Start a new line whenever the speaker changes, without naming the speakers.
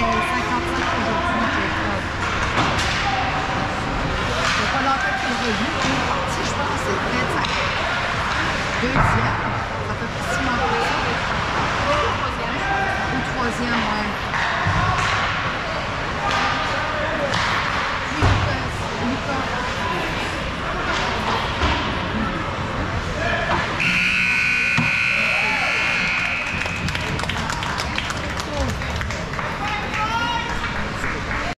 aujourd'hui. Il n'y a pas longtemps qu'il est revenu, il est parti, je pense, c'est près de sa deuxième.